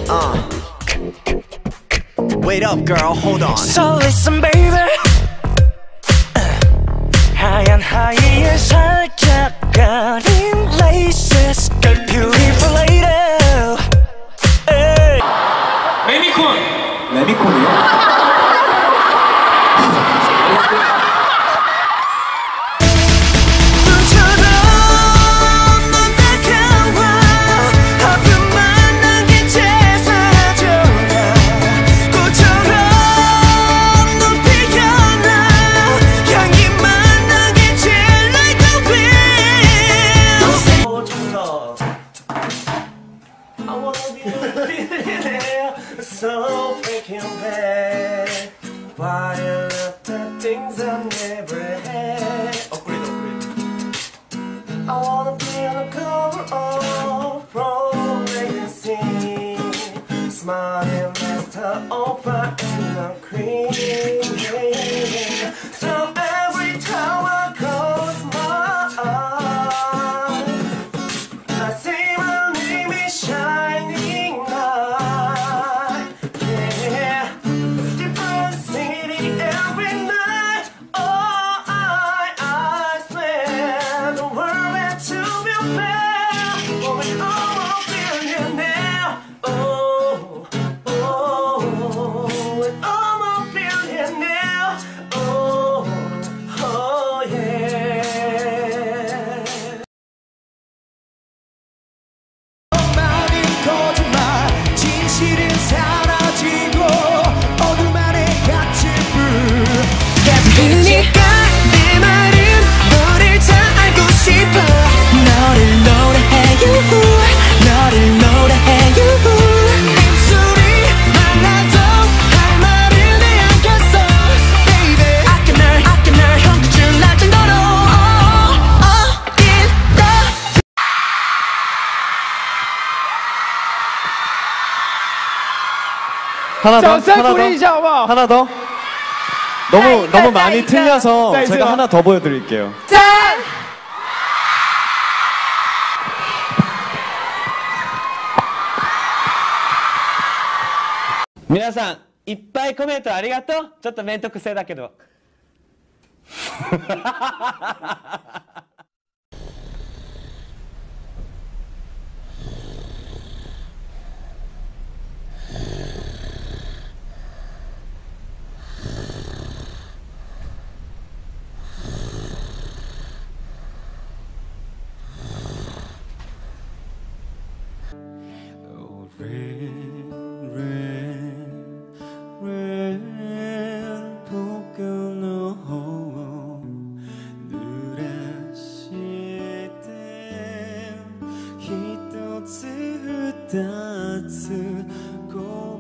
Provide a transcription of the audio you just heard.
Wait up, girl, hold on. So listen, baby. 하얀 하이에 살짝 가린 laces, girl, beautiful lady. Hey. 레미콘. 레미콘이요? So freaking bad. Why I love the things I never had. Upgrade. I wanna be on the cover of Pro Legacy. Smiling master over and I'm cream. So every time I close my eyes, I see my name is shining light. Yeah, different city every night. Oh, I swear the world had to be fair. For me, I'm a billionaire. Oh, and I'm a billionaire. Oh, yeah. 진실은 사라지고 어둠 안에 갇힌 불 그니까 내 말은 너를 다 알고 싶어 너를 노래해요 너를 노래해요 입술이 말라도 할 말을 내안겼어 Baby 아껴 널 형기줄 날 정도로 하나 더? 너무 많이 틀려서 제가 하나 더 보여드릴게요. 짠! 皆さんいっぱいコメントありがとう。ちょっと面倒くせえだけど。 一つ二つ